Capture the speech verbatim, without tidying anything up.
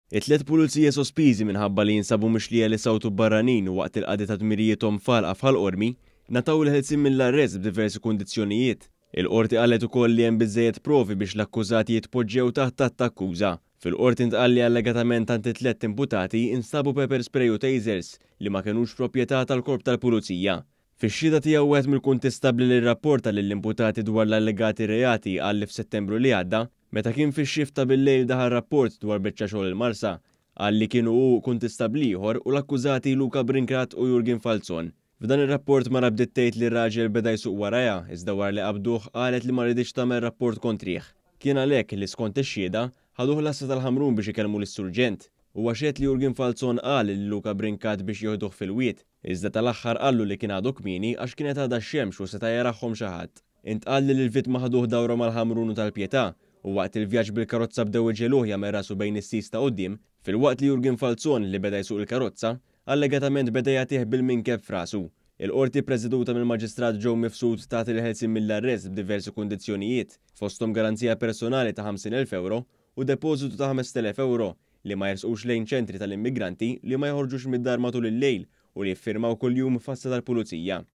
It-tliet pulizija sospiżi minħabba li jinsabu mixlija li sawtu barranin waqt il-qadi ta' dmirijietom falqa f'ħal-qormi nataw il-ħelsin mill-arrest b'diversi kundizzjonijiet. Il-qorti qalet ukoll li hemm biżżejjed provi biex l-akkużati jitpoġġew taħt tat-akkuża. Fil-qorti ntqal li allegatament tanti tliet imputati instabu pepper spray u tasers li ma kinux proprjetà tal-korp tal-pulizija. Fix-xhieda tiegħu wieħed mill-kuntestabbli li rrapporta lill-imputati dwar l-allegati reati qal li f'Settembru li għadda, meta kien fix-xifta bil-lejl daħal rapport dwar biċċa xogħol il-Marsa, qal li kienu hu kuntestabbli ieħor u l-akkużati Luca Brincat u Jurgen Falzon. F'dan ir-rapport mara bdiet tgħid li r-raġel beda jsuq warajha, iżda wara li qabduh qalet li ma rriditx tagħmel rapport kontrih. Kien għalhekk li skont ix-xhieda ħaduh l-Assa tal-Ħamrun biex ikellmu lis-surġent. Huwa xehed li Jurgen Falzon qal li Luca Brincat biex jieħduh fil-wied, iżda tal-aħħar qallu li kien għadu kmieni għax kienet għadha x-xemx u seta' jarahom xi ħadd. Intqal li l-vittma ħaduh dawra mal-Ħamrun u tal-Pjetà u waqt il-vjaġġ bil-karozza bdew iġeluh jagħmel rasu bejn is-sis ta' quddiem, filwaqt li Jurgen Falzon li beda jsuq il-karozza allegatament beda jagħtih bil-minkeb f'rasu. Il-qorti ppreżeduta mill-Maġistrat Joe Mifsud tagħti il-ħelsin mill-arrest b'diversi kundizzjonijiet, fosthom garanzija personali ta' ħamsin elf euro u depożitu ta' ħames telef euro li ma jersqux lejn ċentri tal-immigranti li ma joħorġux mid-dar matul il-lejl u li jiffirmaw kuljum f'assa tal-pulizija.